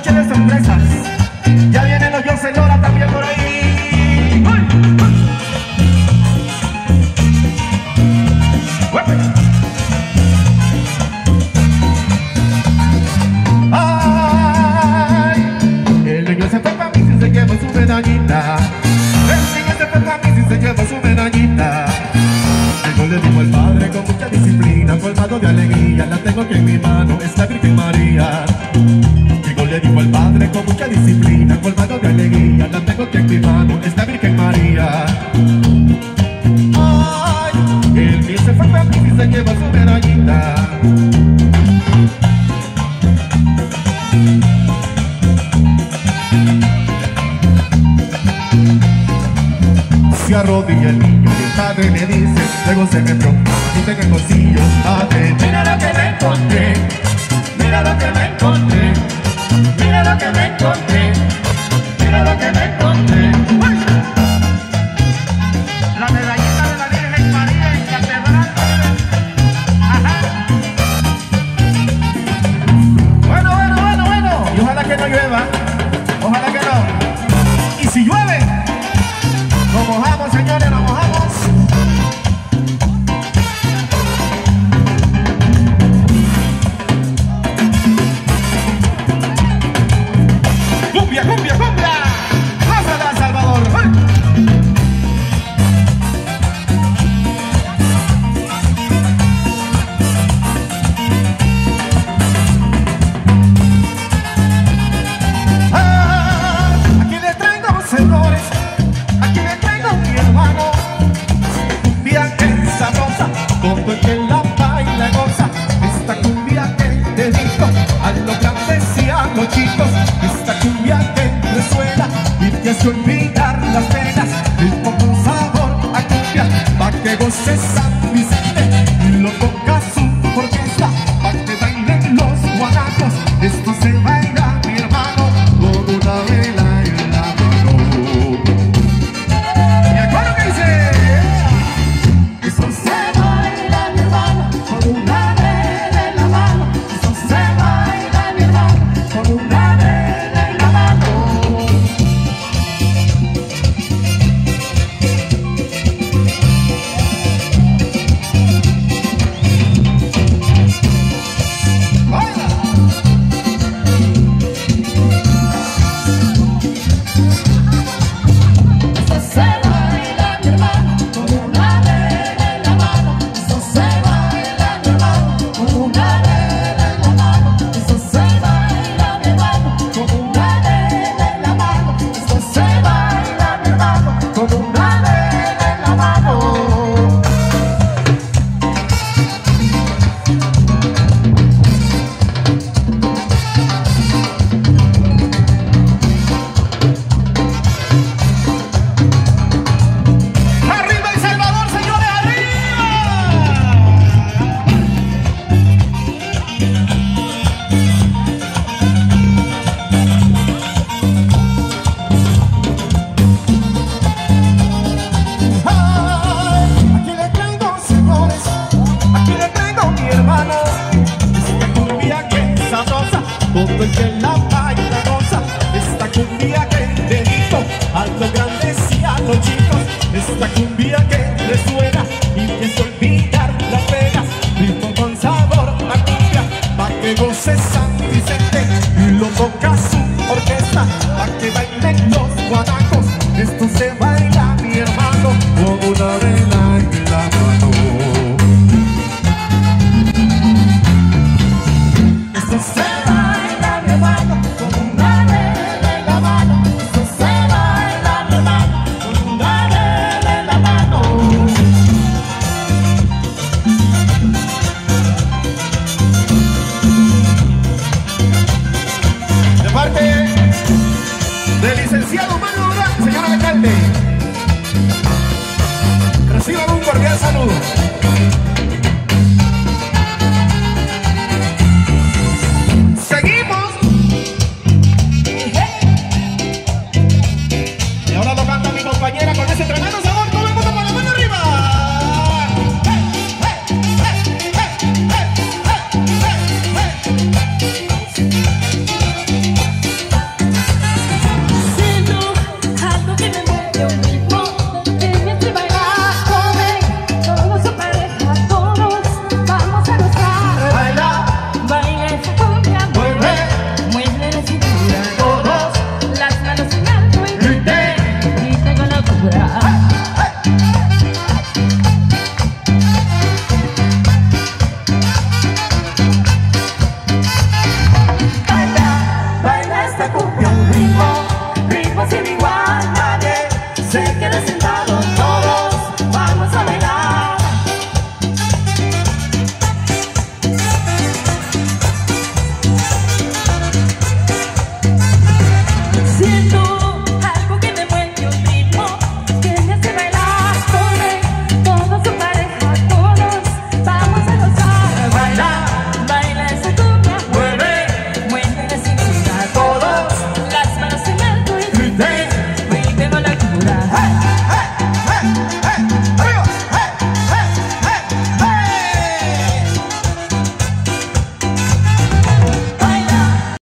noche de sorpresas. Ya vienen los José Lora también por ahí. ¡Uy! Ay, el niño se fue pa' mí si se lleva su medallita. El niño se fue pa' mí si se lleva su medallita. Llegó le dijo el padre con mucha disciplina, colmado de alegría, la tengo aquí en mi mano, es la Virgen María. Llegó le dijo el padre con mucha disciplina, colmado de alegría, la tengo aquí en mi mano, es la Virgen María. Ay, el niño se fue pa' mí si se lleva su medallita. Se arrodilla el niño y el padre le dice, luego se metió la manita en el bolsillo. Padre, mira lo que me encontré, mira lo que me encontré, mira lo que me encontré, mira lo que me encontré. ¡Uy! La medallita de la Virgen María en catedral. Ajá. Bueno. Y ojalá que no llueva, ojalá que no. Y si llueve, nos mojamos, señores, nos mojamos. ¡Cumbia, cumbia, cumbia! ¡Pásala, Salvador! ¡Ay! Aquí les traigo, señores, aquí les traigo mi hermano. Cumbia que es sabrosa, todo el que la baila goza. Esta cumbia que dedico a los grandes y a los chicos. Esta cumbia que resuena y te hace olvidar las penas. Y con un sabor a cumbia, pa' que goces a mis